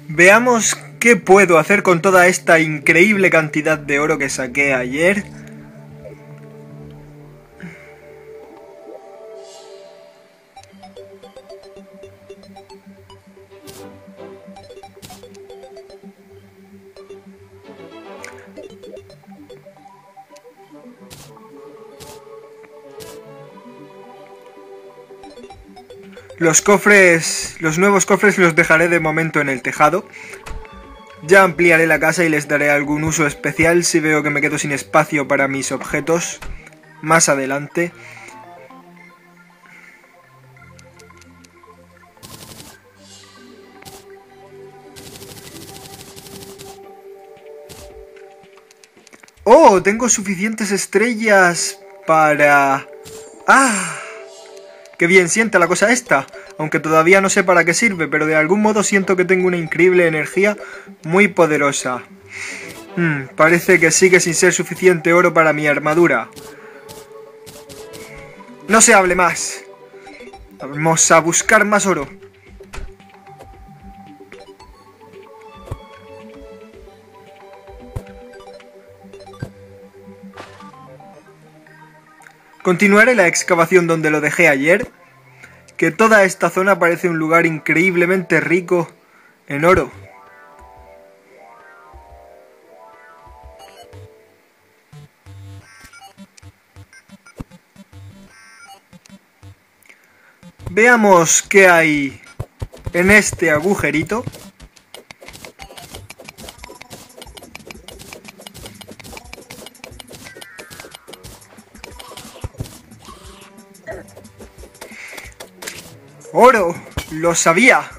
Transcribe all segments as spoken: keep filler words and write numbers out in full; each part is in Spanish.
Veamos qué puedo hacer con toda esta increíble cantidad de oro que saqué ayer. Los cofres, los nuevos cofres los dejaré de momento en el tejado. Ya ampliaré la casa y les daré algún uso especial si veo que me quedo sin espacio para mis objetos más adelante. ¡Oh! Tengo suficientes estrellas para... ¡Ah! ¡Qué bien sienta la cosa esta! Aunque todavía no sé para qué sirve, pero de algún modo siento que tengo una increíble energía muy poderosa. Hmm, parece que sigue sin ser suficiente oro para mi armadura. No se hable más. Vamos a buscar más oro. Continuaré la excavación donde lo dejé ayer, que toda esta zona parece un lugar increíblemente rico en oro. Veamos qué hay en este agujerito. ¡Oro! ¡Lo sabía!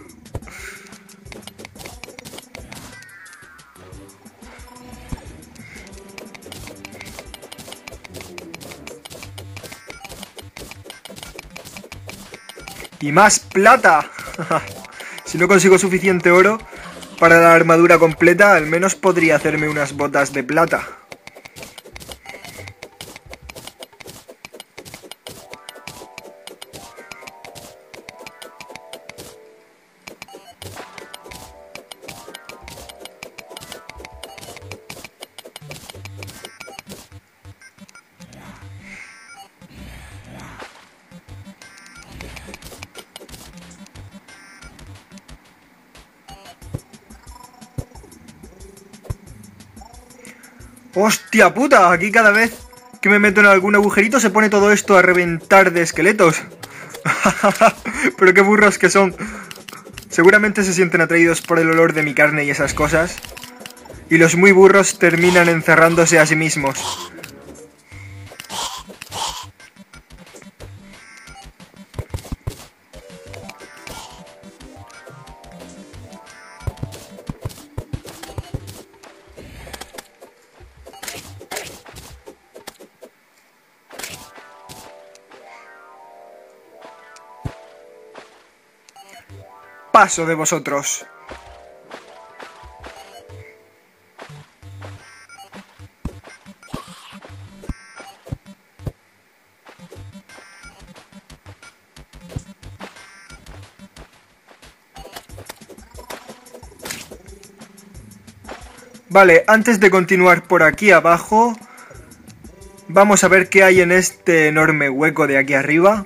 ¡Y más plata! Si no consigo suficiente oro para la armadura completa, al menos podría hacerme unas botas de plata. ¡Hostia puta! Aquí cada vez que me meto en algún agujerito se pone todo esto a reventar de esqueletos. Pero qué burros que son. Seguramente se sienten atraídos por el olor de mi carne y esas cosas. Y los muy burros terminan encerrándose a sí mismos. Paso de vosotros. Vale, antes de continuar por aquí abajo, vamos a ver qué hay en este enorme hueco de aquí arriba.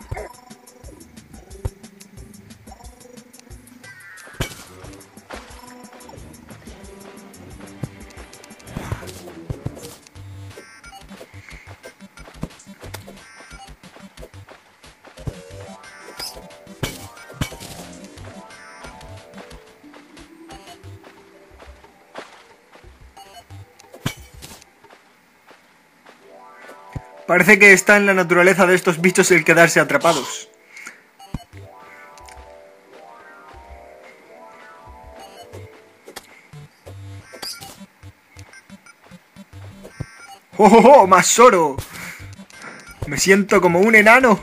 Parece que está en la naturaleza de estos bichos el quedarse atrapados. ¡Oh, oh, oh! ¡Más oro! Me siento como un enano.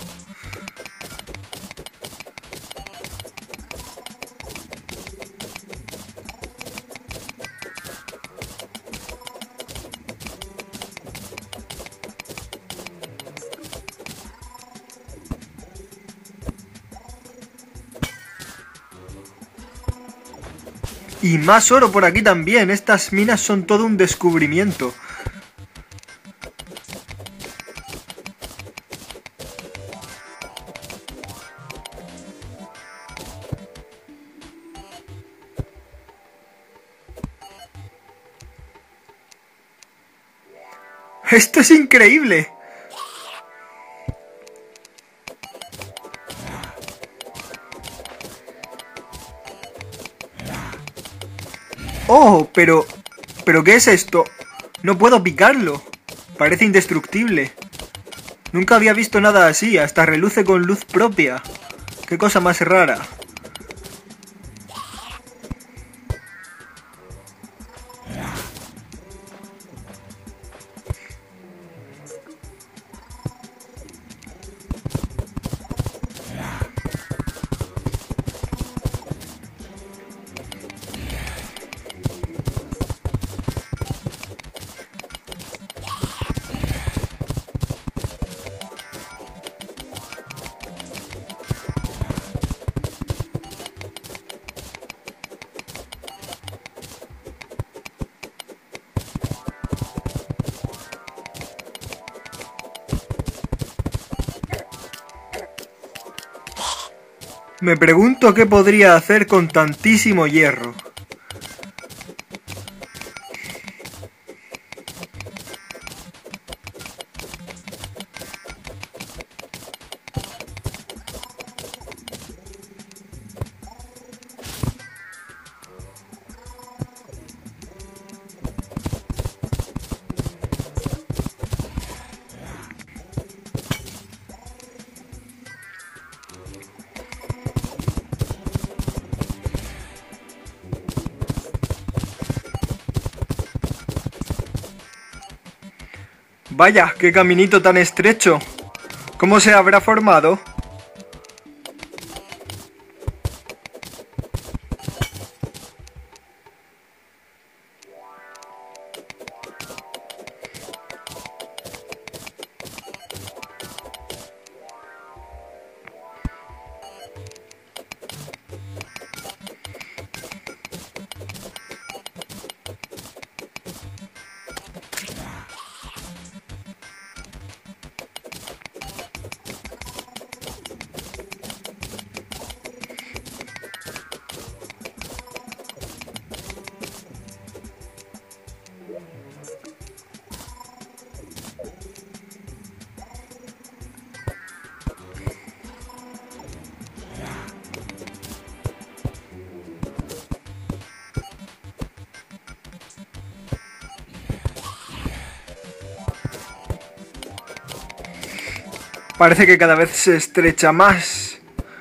Y más oro por aquí también. Estas minas son todo un descubrimiento. ¡Esto es increíble! ¡Oh! Pero... ¿Pero qué es esto? No puedo picarlo. Parece indestructible. Nunca había visto nada así. Hasta reluce con luz propia. ¡Qué cosa más rara! Me pregunto qué podría hacer con tantísimo hierro. Vaya, qué caminito tan estrecho. ¿Cómo se habrá formado? Parece que cada vez se estrecha más.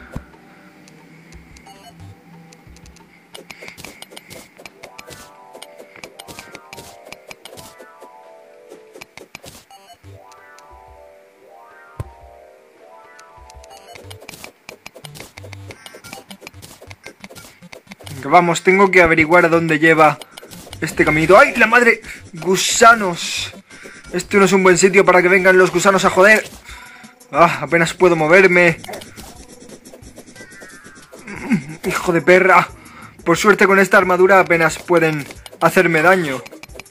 Vamos, tengo que averiguar a dónde lleva este caminito. ¡Ay, la madre! ¡Gusanos! Esto no es un buen sitio para que vengan los gusanos a joder. Ah, apenas puedo moverme. Hijo de perra. Por suerte con esta armadura apenas pueden hacerme daño.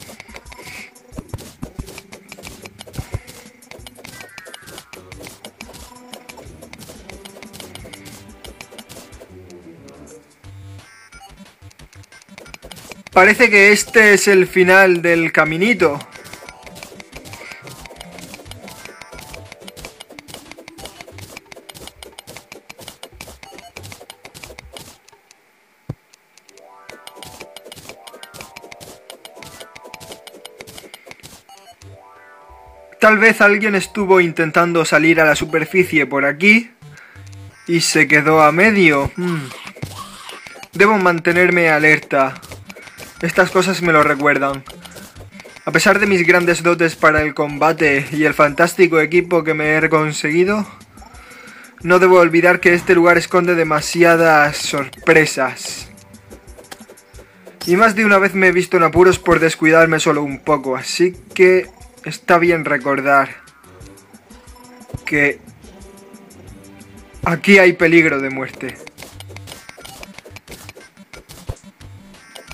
Parece que este es el final del caminito. Tal vez alguien estuvo intentando salir a la superficie por aquí y se quedó a medio. Hmm. Debo mantenerme alerta. Estas cosas me lo recuerdan. A pesar de mis grandes dotes para el combate y el fantástico equipo que me he conseguido, no debo olvidar que este lugar esconde demasiadas sorpresas. Y más de una vez me he visto en apuros por descuidarme solo un poco, así que está bien recordar que aquí hay peligro de muerte.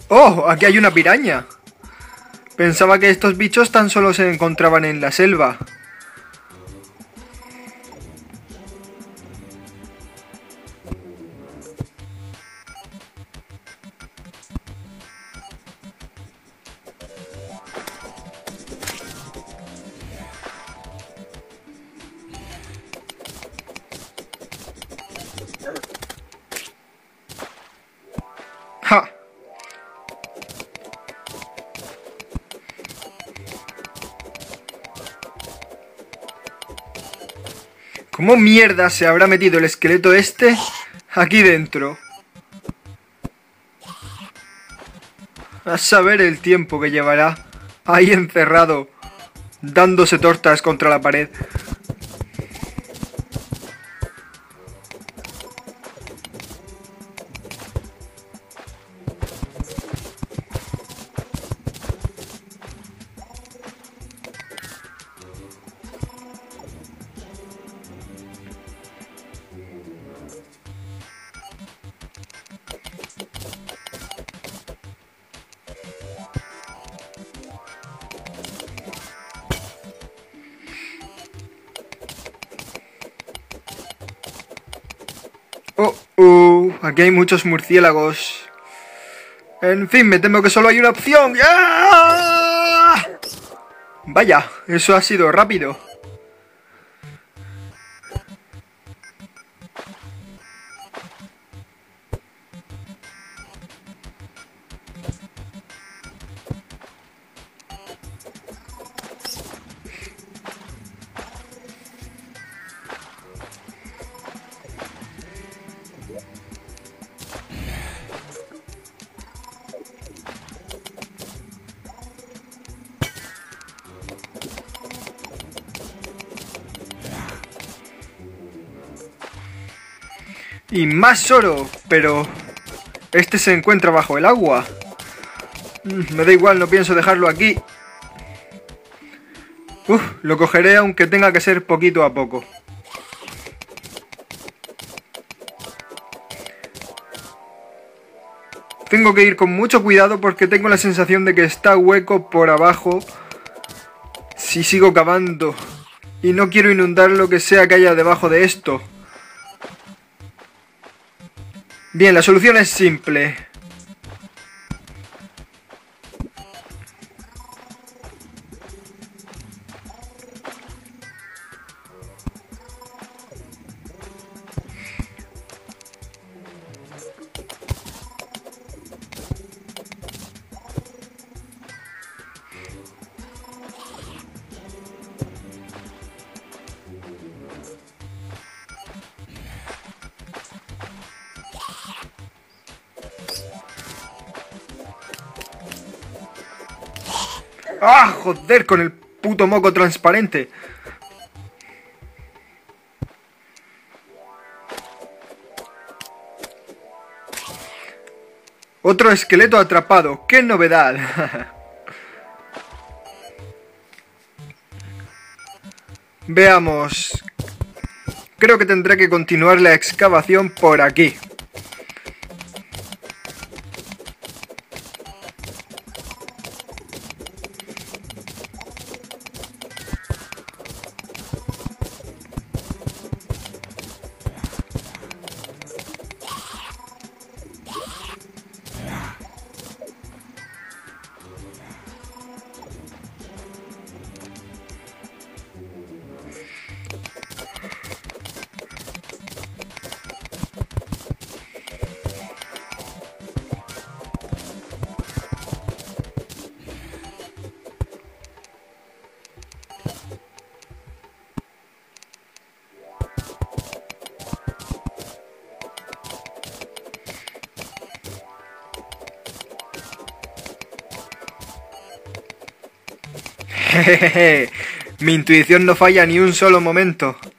¡Oh! Aquí hay una piraña. Pensaba que estos bichos tan solo se encontraban en la selva. ¡Ja! ¿Cómo mierda se habrá metido el esqueleto este aquí dentro? A saber el tiempo que llevará ahí encerrado, dándose tortas contra la pared. Oh, oh, aquí hay muchos murciélagos. En fin, me temo que solo hay una opción. ¡Ah! Vaya, eso ha sido rápido. Y más oro, pero este se encuentra bajo el agua. Me da igual, no pienso dejarlo aquí. Uf, lo cogeré aunque tenga que ser poquito a poco. Tengo que ir con mucho cuidado porque tengo la sensación de que está hueco por abajo si sigo cavando. Y no quiero inundar lo que sea que haya debajo de esto. Bien, la solución es simple. ¡Ah, joder! Con el puto moco transparente. Otro esqueleto atrapado. ¡Qué novedad! Veamos. Creo que tendré que continuar la excavación por aquí. Jejeje, mi intuición no falla ni un solo momento.